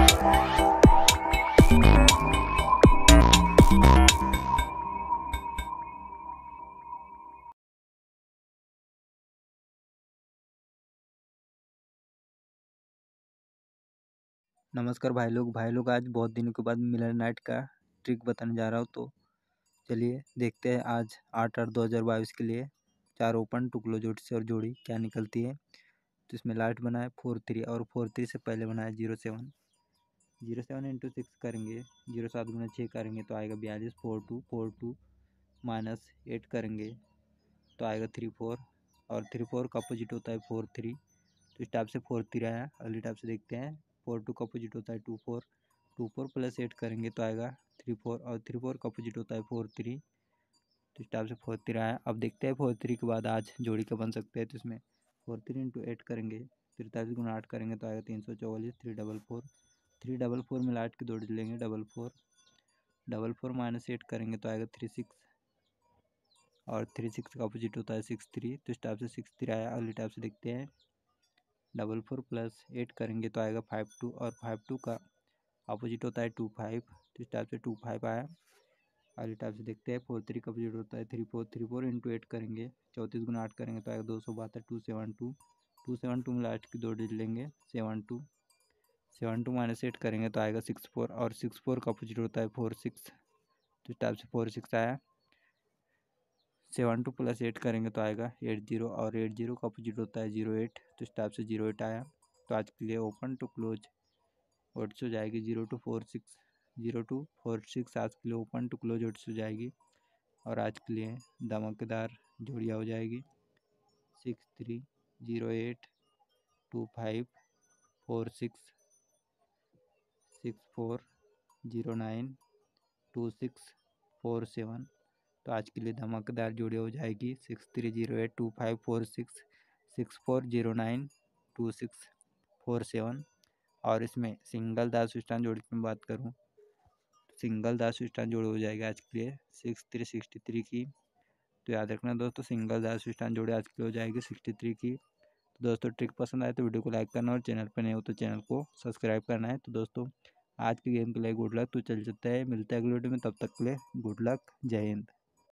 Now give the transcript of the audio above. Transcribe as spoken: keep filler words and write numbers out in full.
नमस्कार भाई लोग भाई लोग आज बहुत दिनों के बाद मिलर नाइट का ट्रिक बताने जा रहा हूँ। तो चलिए देखते हैं आज आठ आठ दो हज़ार बाईस के लिए चार ओपन टू क्लोज से और जोड़ी क्या निकलती है। तो इसमें लाइट बनाए फोर थ्री और फोर थ्री से पहले बनाया zero seven zero seven into six करेंगे, जीरो सात गुना छः करेंगे तो आएगा बयालीस। Four two four two minus eight करेंगे तो आएगा थ्री फोर, और थ्री फोर का अपोजिट होता है फोर थ्री। तो इस टाइप से फोर थ्री आया। अगली टाइप से देखते हैं, फोर टू का अपोजिट होता है two four, two four plus eight करेंगे तो आएगा थ्री फोर, और थ्री फोर का अपोजिट होता है फोर थ्री। तो इस टाइप से फोर थ्री आया। अब देखते हैं फोर थ्री के बाद आज जोड़ी का बन सकते हैं। तो इसमें फोर थ्री इंटू एट करेंगे, तिरतालीस गुना आठ करेंगे तो आएगा तीन सौ चौवालीस। Three double four three double four में आठ की दो डिजिट लेंगे, double four double four minus eight करेंगे तो आएगा थ्री सिक्स, और थ्री सिक्स का अपोजिट होता है सिक्स थ्री। तो इस टाइप से सिक्स थ्री आया। अगली टाइप से देखते हैं, डबल फोर प्लस एट करेंगे तो आएगा फाइव टू, और फाइव टू का अपोजिट होता है टू फाइव। तो इस टाइप से टू फाइव आया। अगली टाइप से देखते हैं, फोर थ्री का अपोजिट होता है three four, three four into eight करेंगे, चौंतीस गुना आठ करेंगे तो आएगा दो सौ बहत्तर। Two seven two two seven two में लास्ट की दो डिजिट लेंगे, seven two seven two minus eight करेंगे तो आएगा सिक्स फोर, और सिक्स फोर का अपोजिट होता है फोर सिक्स। तो इस टाइप से फोर सिक्स आया। सेवन टू प्लस एट करेंगे तो आएगा एट जीरो, और एट जीरो का अपोजिट होता है जीरो एट। तो इस टाइप से जीरो एट आया। तो आज के लिए ओपन टू क्लोज ओट्स हो जाएगी zero two four six zero two four six आज के लिए ओपन टू क्लोज ओट्स हो जाएगी। और आज के लिए धमाकेदार जोड़ियाँ हो जाएगी six three zero eight two five four six six four zero nine two six four seven. तो आज के लिए धमाकेदार जोड़ी हो जाएगी six three zero eight two five four six six four zero nine two six four seven. और इसमें सिंगल दास स्टैंड जोड़ी की बात करूं, सिंगल दास स्टैंड जोड़ी हो जाएगी आज के लिए सिक्स थ्री सिक्सटी थ्री की। तो याद रखना दोस्तों, सिंगल दास स्टैंड जोड़ी आज के लिए हो जाएगी सिक्सटी थ्री की। तो दोस्तों ट्रिक पसंद आए तो वीडियो को लाइक करना, और चैनल पर नए हो तो चैनल को सब्सक्राइब करना है। तो दोस्तों आज के गेम के लिए गुड लक। तो चल सकता है, मिलता है अगले वीडियो में, तब तक के लिए गुड लक, जय हिंद।